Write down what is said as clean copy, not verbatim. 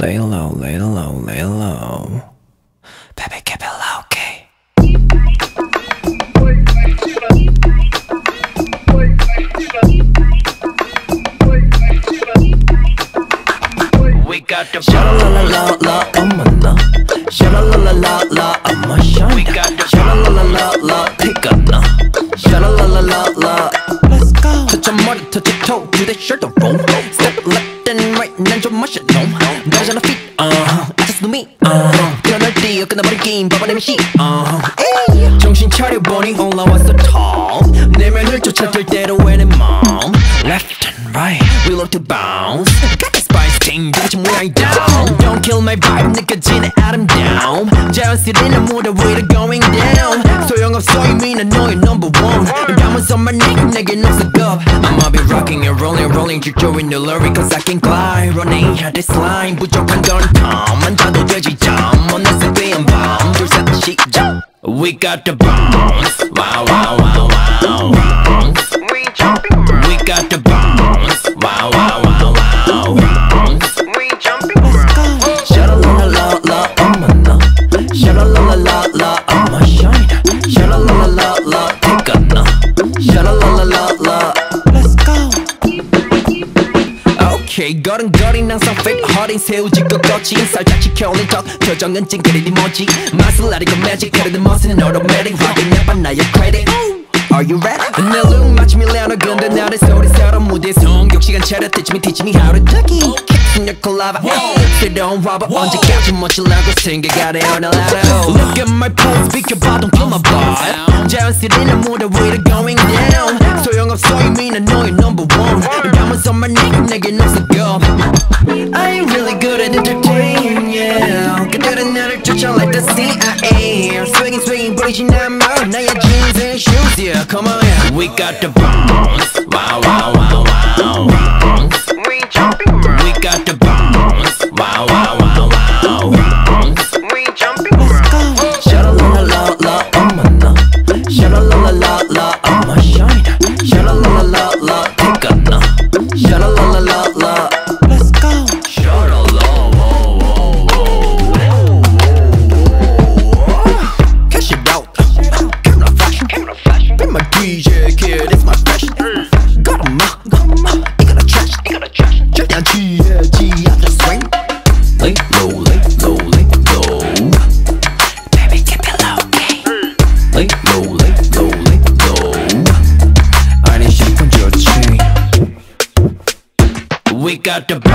Lay low, lay low, lay low. Baby, keep it low key. We got the SHALALA, 어머나. SHALALA, 어머 shine. We got the SHALALA, 피가나. SHALALA, let's go. touch your 머리, touch your toe, do the shoulder roll. Step left and right, 난 좀 마셔 놈. 나잖아 feet, I just do me, 변할 때 끝나버린 게임, 봐봐내 미시, 정신 차려보니 올라왔어 tall. 내면을 쫓아들 때로 왜내 맘. Left and right, we love to bounce. Got the spice thing, 도대체 뭐야 이 down. Don't kill my vibe, 느껴지는 아름다움. 자연스레는 무대 위로 going down. 소용없어 이미 난 너의 number one. 담아서만 내겐 없어 겁. I'ma be rocking and rolling 질조인 Jewellery cause I can glide. Running out this line, 부족한 건 calm. 앉아도 되지 잠, 원했을 때한 밤. 둘 셋 시작. We got the bounce, wow wow wow wow. Bounce, we jumping around. We got the bounce, wow wow wow wow. Bounce, we jumping around. SHALALA, 어머나. SHALALA, 어머 shine. SHALALA, 피가나. SHALALA, let's go. Okay, 걸음걸이 항상 fit 허린 새우짓고 거친 살짝 지켜올린 턱 표정은 찡그리니 뭐지 맛을 아리고 매직 그래도 멋은 automatic 확인해봐 나의 credit. Are you ready? 내 look 마치 밀레노 근데 나를 소리처럼 무대에 성격 시간 차려 teach me how to duck it. Your collab, 새로운 rubber 언제까지 멋지려고 생각하래 on a ladder. Look at my pose, 비켜봐 don't kill my vibe. 자연스레는 무대 위로 going down. 소용없어 이미 난 너의 number one. 담아서만 내겐 없어 겁. I ain't really good at entertaining, yeah. 그들은 나를 쫓아 like the CIA. Swinging 부리진 않아 나의 jeans and shoes, yeah. Come on, yeah. We got the bounce, wow wow wow wow. Bounce, we jumping around. We got the bounce, wow wow wow wow. Bounce, we jumping around. SHALALA, 어머나. SHALALA, 어머 shine. SHALALA, 피가나. SHALALA, let's go. SHALALA, cash it out. Camera flash. Be my DJ kid, it's my fashion. Got 'em up, 이거나 trash. 절대 안 취해지 I just swing. Lay low. Baby keep it low key. Lay low. 아니 싶은 좋지. We got the